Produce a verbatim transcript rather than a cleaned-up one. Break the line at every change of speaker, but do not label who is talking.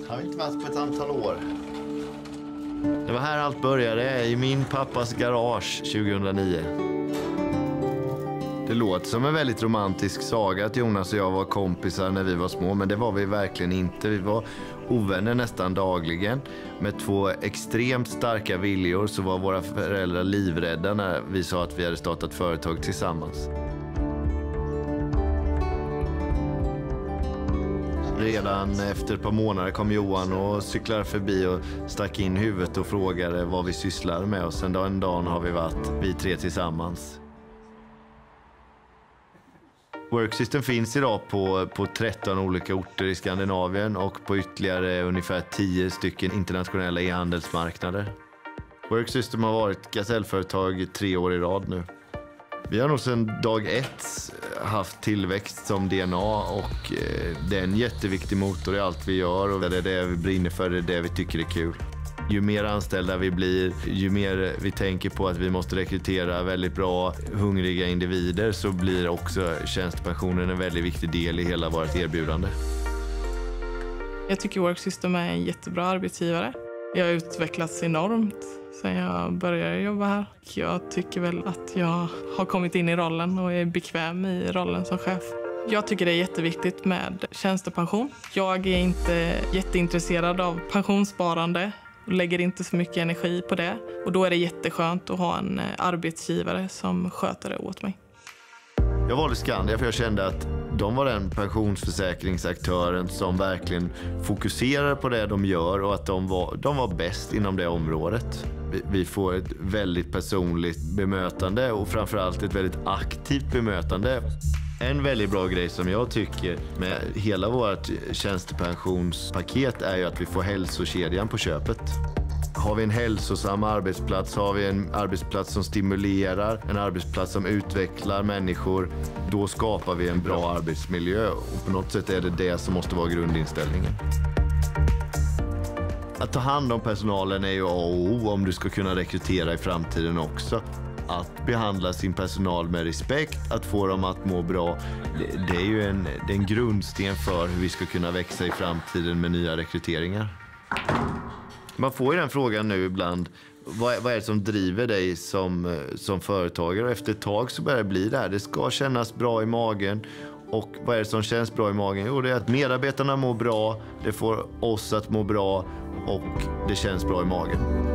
Har vi inte varit på ett antal år. Det var här allt började, i min pappas garage tjugohundranio. Det låter som en väldigt romantisk saga att Jonas och jag var kompisar när vi var små, men det var vi verkligen inte. Vi var ovänner nästan dagligen. Med två extremt starka viljor så var våra föräldrar livrädda när vi sa att vi hade startat företag tillsammans. Redan efter ett par månader kom Johan och cyklade förbi och stack in huvudet och frågade vad vi sysslar med. Och sen den dagen har vi varit vi tre tillsammans. Worksystem finns idag på, på tretton olika orter i Skandinavien och på ytterligare ungefär tio stycken internationella e-handelsmarknader. Worksystem har varit gasellföretag tre år i rad nu. Vi har nog sedan dag ett haft tillväxt som D N A och det är en jätteviktig motor i allt vi gör och det är det vi brinner för, det är det vi tycker är kul. Ju mer anställda vi blir, ju mer vi tänker på att vi måste rekrytera väldigt bra, hungriga individer så blir också tjänstepensionen en väldigt viktig del i hela vårt erbjudande.
Jag tycker Worksystem är en jättebra arbetsgivare. Jag har utvecklats enormt sedan jag började jobba här. Jag tycker väl att jag har kommit in i rollen och är bekväm i rollen som chef. Jag tycker det är jätteviktigt med tjänstepension. Jag är inte jätteintresserad av pensionssparande och lägger inte så mycket energi på det. Och då är det jätteskönt att ha en arbetsgivare som sköter det åt mig.
Jag valde Skandia för jag kände att de var den pensionsförsäkringsaktören som verkligen fokuserar på det de gör och att de var, de var bäst inom det området. Vi, vi får ett väldigt personligt bemötande och framförallt ett väldigt aktivt bemötande. En väldigt bra grej som jag tycker med hela vårt tjänstepensionspaket är ju att vi får hälsokedjan på köpet. Har vi en hälsosam arbetsplats, har vi en arbetsplats som stimulerar, en arbetsplats som utvecklar människor, då skapar vi en bra arbetsmiljö och på något sätt är det det som måste vara grundinställningen. Att ta hand om personalen är ju A och O om du ska kunna rekrytera i framtiden också. Att behandla sin personal med respekt, att få dem att må bra, det, det är ju en, det är en grundsten för hur vi ska kunna växa i framtiden med nya rekryteringar. Man får ju den frågan nu ibland, vad, vad är det som driver dig som, som företagare? Och efter ett tag så börjar det bli det här, det ska kännas bra i magen. Och vad är det som känns bra i magen? Jo, det är att medarbetarna mår bra, det får oss att må bra och det känns bra i magen.